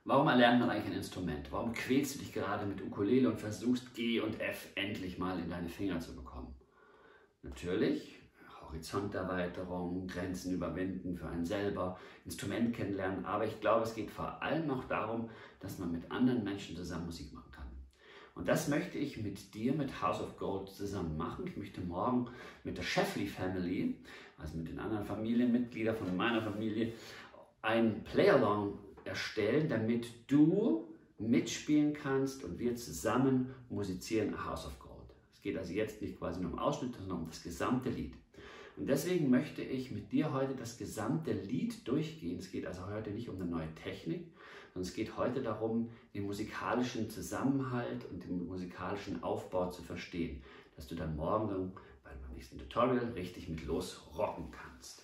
Warum erlernt man eigentlich ein Instrument? Warum quälst du dich gerade mit Ukulele und versuchst G und F endlich mal in deine Finger zu bekommen? Natürlich Horizonterweiterung, Grenzen überwinden für einen selber, Instrument kennenlernen, aber ich glaube, es geht vor allem auch darum, dass man mit anderen Menschen zusammen Musik machen kann. Und das möchte ich mit dir, mit House of Gold zusammen machen. Ich möchte morgen mit der Schäffli Family, also mit den anderen Familienmitgliedern von meiner Familie, ein Play-Along erstellen, damit du mitspielen kannst und wir zusammen musizieren House of Gold. Es geht also jetzt nicht quasi nur um Ausschnitt, sondern um das gesamte Lied. Und deswegen möchte ich mit dir heute das gesamte Lied durchgehen. Es geht also heute nicht um eine neue Technik, sondern es geht heute darum, den musikalischen Zusammenhalt und den musikalischen Aufbau zu verstehen, dass du dann morgen beim nächsten Tutorial richtig mit losrocken kannst.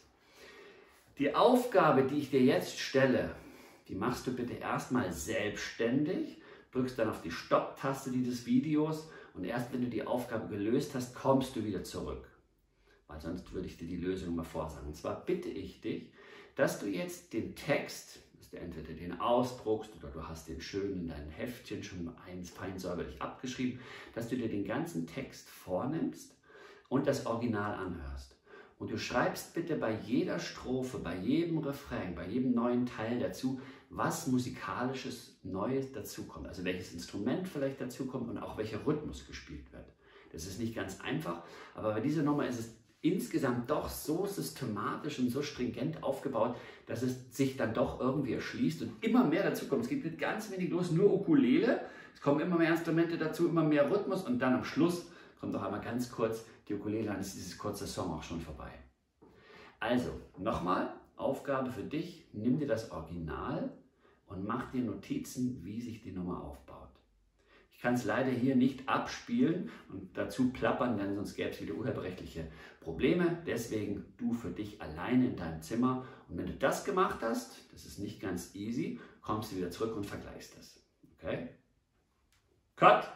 Die Aufgabe, die ich dir jetzt stelle, die machst du bitte erstmal selbstständig, drückst dann auf die Stopp-Taste dieses Videos und erst wenn du die Aufgabe gelöst hast, kommst du wieder zurück. Weil sonst würde ich dir die Lösung mal vorsagen. Und zwar bitte ich dich, dass du jetzt den Text, dass du entweder den ausdruckst oder du hast den schön in deinem Heftchen schon fein säuberlich abgeschrieben, dass du dir den ganzen Text vornimmst und das Original anhörst. Und du schreibst bitte bei jeder Strophe, bei jedem Refrain, bei jedem neuen Teil dazu, was musikalisches Neues dazukommt. Also welches Instrument vielleicht dazukommt und auch welcher Rhythmus gespielt wird. Das ist nicht ganz einfach, aber bei dieser Nummer ist es insgesamt doch so systematisch und so stringent aufgebaut, dass es sich dann doch irgendwie erschließt und immer mehr dazu kommt. Es geht mit ganz wenig los, nur Ukulele, es kommen immer mehr Instrumente dazu, immer mehr Rhythmus und dann am Schluss kommt noch einmal ganz kurz die Ukulele, dann ist dieses kurze Song auch schon vorbei. Also, nochmal, Aufgabe für dich, nimm dir das Original und mach dir Notizen, wie sich die Nummer aufbaut. Ich kann es leider hier nicht abspielen und dazu plappern, denn sonst gäbe es wieder urheberrechtliche Probleme. Deswegen du für dich alleine in deinem Zimmer. Und wenn du das gemacht hast, das ist nicht ganz easy, kommst du wieder zurück und vergleichst das. Okay? Cut!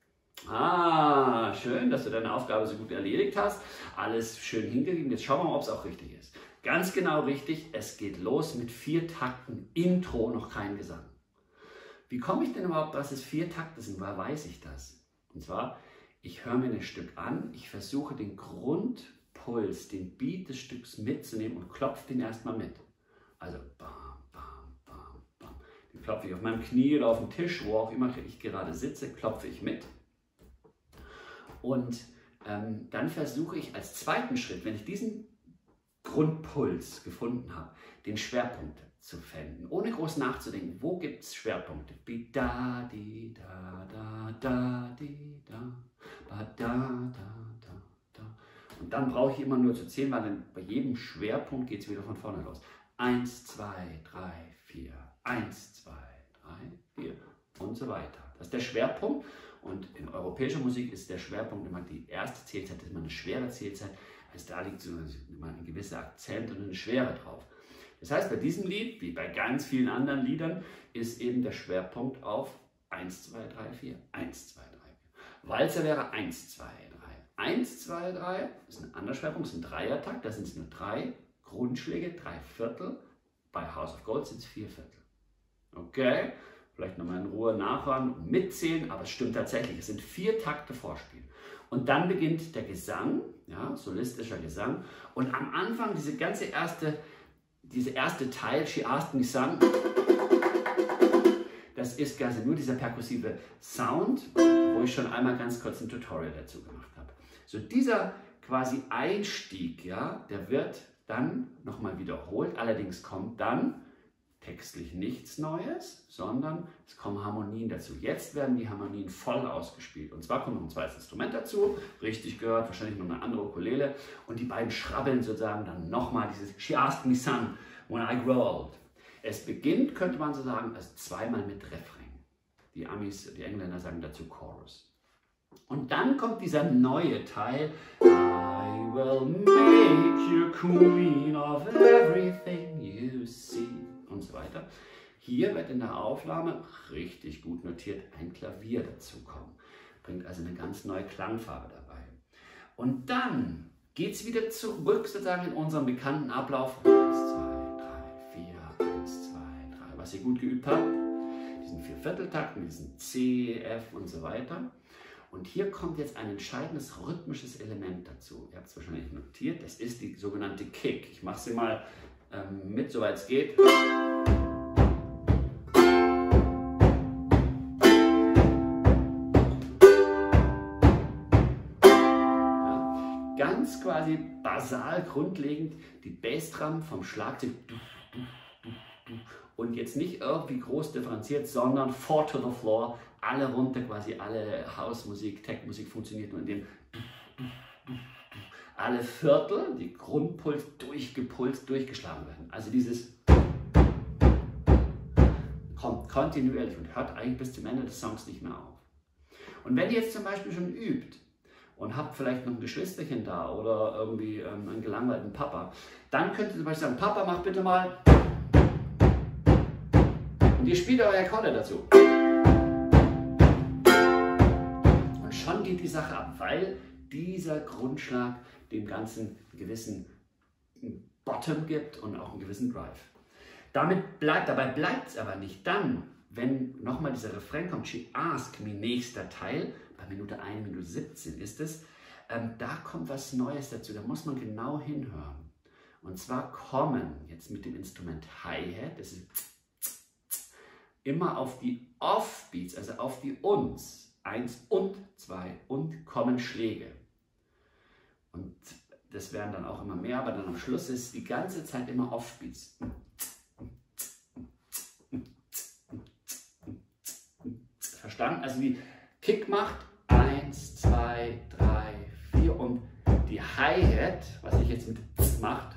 Ah, schön, dass du deine Aufgabe so gut erledigt hast. Alles schön hingegeben. Jetzt schauen wir mal, ob es auch richtig ist. Ganz genau richtig, es geht los mit 4 Takten Intro, noch kein Gesang. Wie komme ich denn überhaupt, dass es 4 Takte sind? Woher weiß ich das? Und zwar, ich höre mir ein Stück an, ich versuche den Grundpuls, den Beat des Stücks mitzunehmen und klopfe den erstmal mit. Also bam, bam, bam, bam. Den klopfe ich auf meinem Knie oder auf dem Tisch, wo auch immer ich gerade sitze, klopfe ich mit. Und dann versuche ich als zweiten Schritt, wenn ich diesen Grundpuls gefunden habe, den Schwerpunkt zu finden, ohne groß nachzudenken, wo gibt es Schwerpunkte? Bi da di da da da di da ba da da da da. Und dann brauche ich immer nur zu zählen, weil dann bei jedem Schwerpunkt geht es wieder von vorne los. 1, 2, 3, 4, 1, 2, 3, 4 und so weiter. Das ist der Schwerpunkt. Und in europäischer Musik ist der Schwerpunkt immer die erste Zählzeit, das ist immer eine schwere Zählzeit, also da liegt so immer ein gewisser Akzent und eine Schwere drauf. Das heißt, bei diesem Lied, wie bei ganz vielen anderen Liedern, ist eben der Schwerpunkt auf 1, 2, 3, 4, 1, 2, 3, 4. Walzer wäre 1, 2, 3. 1, 2, 3 ist ein anderer Schwerpunkt, ist ein Dreiertakt, da sind es nur 3 Grundschläge, 3 Viertel. Bei House of Gold sind es 4 Viertel. Okay? Vielleicht nochmal in Ruhe nachhören und mitzählen, aber es stimmt tatsächlich. Es sind 4 Takte Vorspiel. Und dann beginnt der Gesang, ja, solistischer Gesang. Und am Anfang dieser erste Teil, She Asked Me Son, das ist quasi nur dieser perkussive Sound, wo ich schon einmal ganz kurz ein Tutorial dazu gemacht habe. So dieser quasi Einstieg, ja, der wird dann nochmal wiederholt. Allerdings kommt dann textlich nichts Neues, sondern es kommen Harmonien dazu. Jetzt werden die Harmonien voll ausgespielt. Und zwar kommt noch ein zweites Instrument dazu, richtig gehört, wahrscheinlich noch eine andere Ukulele. Und die beiden schrabbeln sozusagen dann nochmal dieses She Asked Me Son, When I Grow Old. Es beginnt, könnte man so sagen, als zweimal mit Refrain. Die Amis, die Engländer sagen dazu Chorus. Und dann kommt dieser neue Teil. I will make you queen of everything you see. Und so weiter. Hier wird in der Aufnahme richtig gut notiert ein Klavier dazu kommen. Bringt also eine ganz neue Klangfarbe dabei. Und dann geht es wieder zurück sozusagen in unserem bekannten Ablauf. 1, 2, 3, 4, 1, 2, 3. Was ihr gut geübt habt. diesen Viervierteltakt, mit diesen C, F und so weiter. Und hier kommt jetzt ein entscheidendes rhythmisches Element dazu. Ihr habt es wahrscheinlich notiert, das ist die sogenannte Kick. Ich mache sie mal mit, soweit es geht. Ja, ganz quasi basal, grundlegend die Bassdrum vom Schlagzeug. Und jetzt nicht irgendwie groß differenziert, sondern 4 to the floor, alle runter, quasi alle Hausmusik, Techmusik funktioniert nur in dem alle Viertel, die Grundpuls durchgepulst, durchgeschlagen werden. Also dieses kommt kontinuierlich und hört eigentlich bis zum Ende des Songs nicht mehr auf. Und wenn ihr jetzt zum Beispiel schon übt und habt vielleicht noch ein Geschwisterchen da oder irgendwie einen gelangweilten Papa, dann könnt ihr zum Beispiel sagen, Papa, mach bitte mal. Und ihr spielt eure Akkorde dazu. Und schon geht die Sache ab, weil dieser Grundschlag dem Ganzen einen gewissen Bottom gibt und auch einen gewissen Drive. Dabei bleibt es aber nicht. Dann, wenn nochmal dieser Refrain kommt, She Asked Me, nächster Teil, bei Minute 1, Minute 17 ist es, da kommt was Neues dazu, da muss man genau hinhören. Und zwar kommen jetzt mit dem Instrument Hi-Hat, das ist immer auf die Offbeats, also auf die Uns, 1 und 2 und kommen Schläge. Und das werden dann auch immer mehr, aber dann am Schluss ist die ganze Zeit immer Offbeats. Verstanden? Also die Kick macht 1, 2, 3, 4 und die Hi-Hat, was ich jetzt mit macht,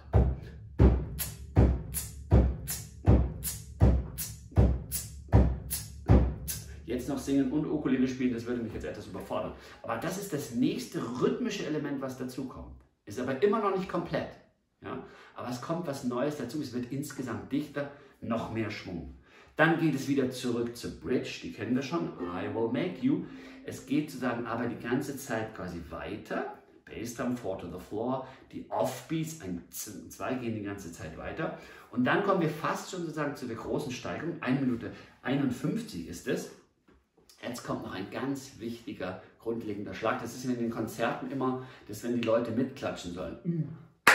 jetzt noch singen und Ukulele spielen, das würde mich jetzt etwas überfordern. Aber das ist das nächste rhythmische Element, was dazu kommt. Ist aber immer noch nicht komplett. Ja? Aber es kommt was Neues dazu, es wird insgesamt dichter, noch mehr Schwung. Dann geht es wieder zurück zur Bridge, die kennen wir schon, I Will Make You. Es geht sozusagen aber die ganze Zeit quasi weiter. Bassdrum, 4 to the floor, die Offbeats, 1 und 2 gehen die ganze Zeit weiter. Und dann kommen wir fast schon sozusagen zu der großen Steigerung, 1 Minute 51 ist es. Jetzt kommt noch ein ganz wichtiger, grundlegender Schlag. Das ist in den Konzerten immer, dass wenn die Leute mitklatschen sollen.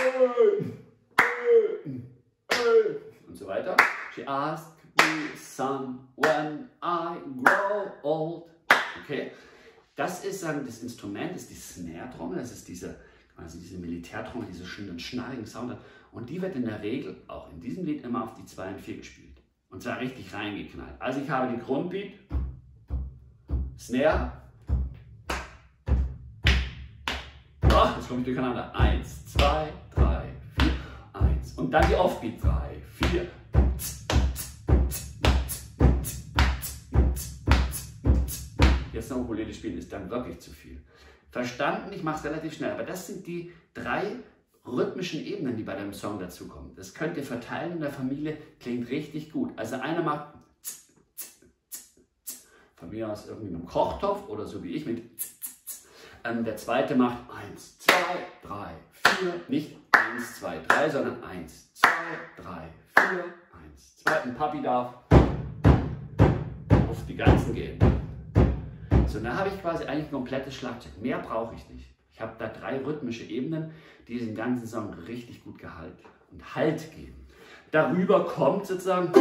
Und so weiter. She asked me, son, when I grow old. Okay, das ist das Instrument, ist die Snare-Trommel, das ist diese Militärtrommel, diese schönen, schnarrigen Sound. Und die wird in der Regel, auch in diesem Lied, immer auf die 2 und 4 gespielt. Und zwar richtig reingeknallt. Also ich habe die Grundbeat, Snare. Oh, jetzt komme ich durcheinander. 1, 2, 3, 4, 1. Und dann die Offbeat. 3, 4. Jetzt noch Ukulele spielen ist dann wirklich zu viel. Verstanden? Ich mache es relativ schnell. Aber das sind die 3 rhythmischen Ebenen, die bei dem Song dazukommen. Das könnt ihr verteilen in der Familie. Klingt richtig gut. Also einer macht von mir aus irgendwie mit einem Kochtopf oder so wie ich mit der zweite macht 1, 2, 3, 4, nicht 1, 2, 3, sondern 1, 2, 3, 4, 1, 2. Ein Papi darf auf die ganzen gehen. So, dann habe ich quasi eigentlich ein komplettes Schlagzeug. Mehr brauche ich nicht. Ich habe da 3 rhythmische Ebenen, die den ganzen Song richtig gut gehalten und Halt geben. Darüber kommt sozusagen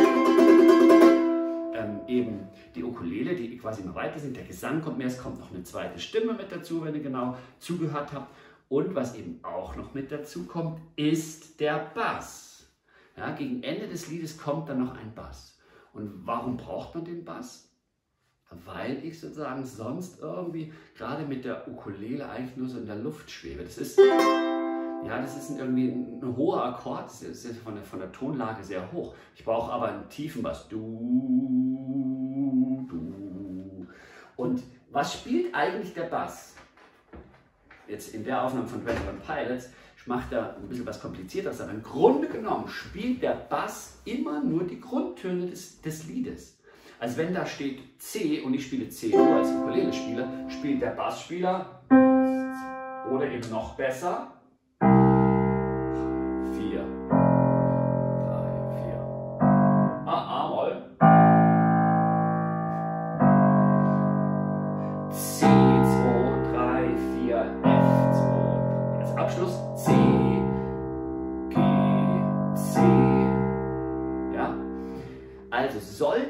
eben die Ukulele, die quasi immer weiter sind. Der Gesang kommt mehr, es kommt noch eine zweite Stimme mit dazu, wenn ihr genau zugehört habt. Und was eben auch noch mit dazu kommt, ist der Bass. Ja, gegen Ende des Liedes kommt dann noch ein Bass. Und warum braucht man den Bass? Weil ich sozusagen sonst irgendwie gerade mit der Ukulele eigentlich nur so in der Luft schwebe. Das ist irgendwie ein hoher Akkord, das ist von der Tonlage sehr hoch. Ich brauche aber einen tiefen Bass. Du, du. Und was spielt eigentlich der Bass? Jetzt in der Aufnahme von Red Hot Pilots macht er ein bisschen was Komplizierteres, aber im Grunde genommen spielt der Bass immer nur die Grundtöne des Liedes. Also wenn da steht C und ich spiele C nur als Ukulele-Spieler, spielt der Bassspieler oder eben noch besser 4, 3, 4. A-Moll.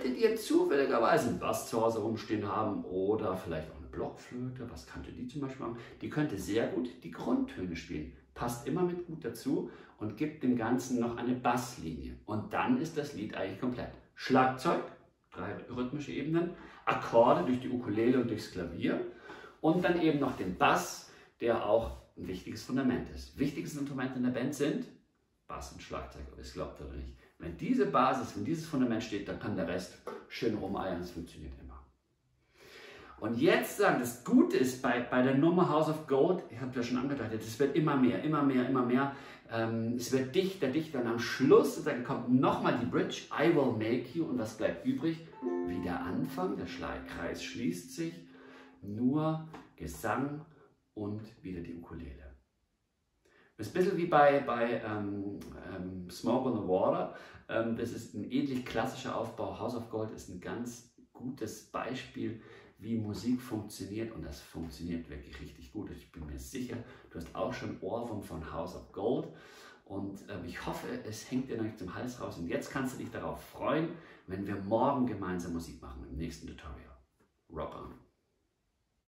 solltet ihr zufälligerweise einen Bass zu Hause rumstehen haben oder vielleicht auch eine Blockflöte, was könnte die zum Beispiel machen? Die könnte sehr gut die Grundtöne spielen. Passt immer mit gut dazu und gibt dem Ganzen noch eine Basslinie. Und dann ist das Lied eigentlich komplett. Schlagzeug, 3 rhythmische Ebenen, Akkorde durch die Ukulele und durchs Klavier und dann eben noch den Bass, der auch ein wichtiges Fundament ist. Wichtiges Instrument in der Band sind Bass und Schlagzeug, ob ihr es glaubt oder nicht. Wenn diese Basis, wenn dieses Fundament steht, dann kann der Rest schön rumeiern, es funktioniert immer. Und jetzt sagen, das Gute ist bei der Nummer House of Gold, ich habe ja schon angedeutet, es wird immer mehr, immer mehr, immer mehr. Es wird dichter, dichter und am Schluss dann kommt nochmal die Bridge, I will make you, und was bleibt übrig? Wie der Anfang, der Kreis schließt sich, nur Gesang und wieder die Ukulele. Das ist ein bisschen wie bei Smoke on the Water. Das ist ein ähnlich klassischer Aufbau. House of Gold ist ein ganz gutes Beispiel, wie Musik funktioniert, und das funktioniert wirklich richtig gut. Ich bin mir sicher, du hast auch schon Ohrwurm von House of Gold, und ich hoffe, es hängt dir noch nicht zum Hals raus, und jetzt kannst du dich darauf freuen, wenn wir morgen gemeinsam Musik machen im nächsten Tutorial. Rock on!